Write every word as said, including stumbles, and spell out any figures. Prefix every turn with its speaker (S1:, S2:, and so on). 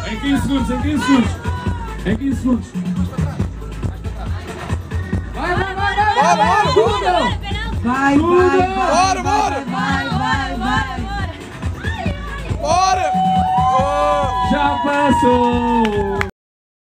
S1: Em quinze segundos, em quinze segundos. Em quinze segundos. Vai, vai, vai, vai!
S2: Bora, bora,
S1: Tudo!
S3: Vai,
S1: Tudo!
S3: vai, vai,
S2: Bora, bora!
S3: vai, vai, vai.
S2: Bora!
S1: Já passou!